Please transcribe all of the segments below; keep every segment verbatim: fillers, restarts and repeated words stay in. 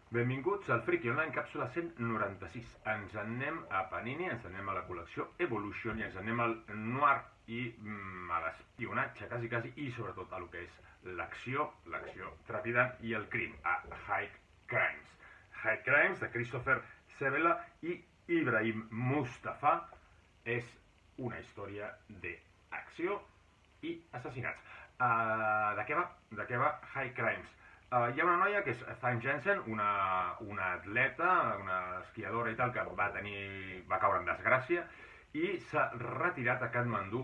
Benvinguts al Friki Online, càpsula cent noranta-sis. Ens en anem a Panini, ens en anem a la col·lecció Evolution i ens en anem al noir i mm, a l'espionatge, quasi, quasi, i sobretot a lo que és l'acció, l'acció trepidant i el crim, a High Crimes. High Crimes, de Christopher Sebela i Ibrahim Mustafa, és una història d'acció i assassinats. Uh, de què va? De què va High Crimes? Uh, hi ha una noia que és Thyme Jensen, una, una atleta, una esquiadora i tal, que va tenir, va caure en desgràcia i s'ha retirat a Katmandú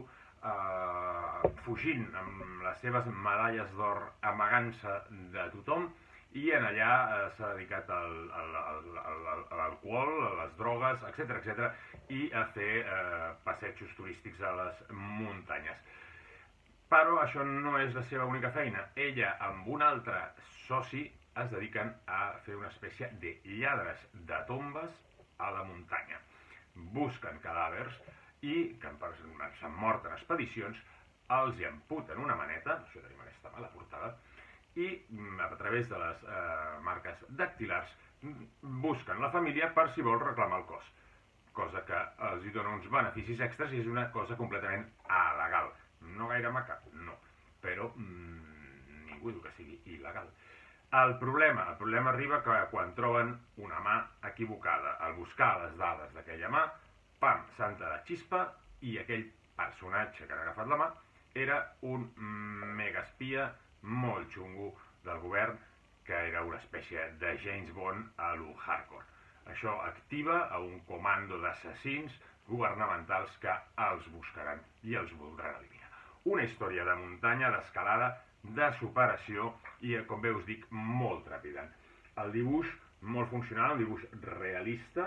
uh, fugint amb les seves medalles d'or, amagant-se de tothom, i en allà uh, s'ha dedicat al, al, al, al, a l'alcohol, a les drogues, etcètera, etcètera, i a fer uh, passejos turístics a les muntanyes. Però això no és la seva única feina. Ella amb un altre soci es dediquen a fer una espècie de lladres de tombes a la muntanya. Busquen cadàvers i, que s'han mort en expedicions, els hi amputen una maneta, això tenim aquesta mala portada, i a través de les eh, marques dactilars busquen la família per si vol reclamar el cos, cosa que els hi dona uns beneficis extras i és una cosa completament alegal. No gaire maca, no, però mmm, ningú diu que sigui il·legal. El problema, el problema arriba que quan troben una mà equivocada. Al buscar les dades d'aquella mà, pam, santa la xispa, i aquell personatge que ha agafat la mà era un megaespia molt xungo del govern, que era una espècie de James Bond a lo hardcore. Això activa a un comando d'assassins governamentals que els buscaran i els voldran eliminar. Una història de muntanya, d'escalada, de superació i, com bé us dic, molt trepidant. El dibuix molt funcional, un dibuix realista,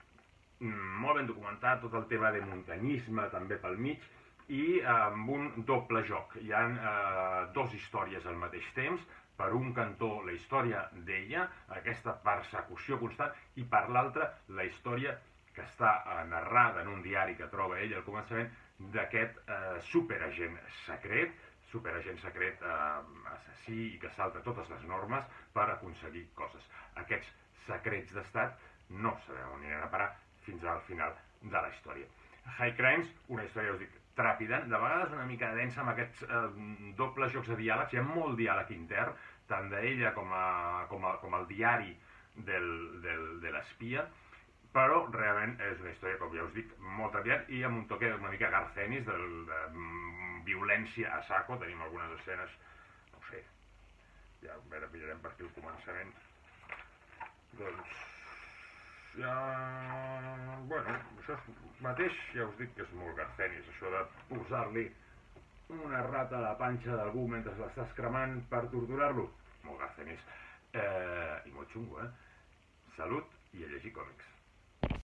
molt ben documentat, tot el tema de muntanyisme també pel mig, i amb un doble joc. Hi ha eh, dos històries al mateix temps. Per un cantó la història d'ella, aquesta persecució constant, i per l'altre la història que està narrada en un diari que troba ell al començament d'aquest eh, superagent secret, superagent secret eh, assassí i que salta totes les normes per aconseguir coses. Aquests secrets d'estat no sabem on aniran a parar fins al final de la història. High Crimes, una història, us dic, tràpida, de vegades una mica densa amb aquests eh, dobles jocs de diàlegs. Hi ha molt diàleg intern, tant d'ella com, a, com, a, com el diari del, del, de l'espia, però realment és una història, com ja us dic, molt trepidant i amb un toque una mica Garth Ennis, de, de violència a saco. Tenim algunes escenes, no sé, ja a veure, pillarem per aquí el començament. Doncs, ja... bueno, això mateix ja us dic que és molt Garth Ennis, això de posar-li una rata a la panxa d'algú mentre l'estàs cremant per torturar-lo. Molt Garth Ennis, eh, i molt xungo, eh? Salut i a llegir còmics.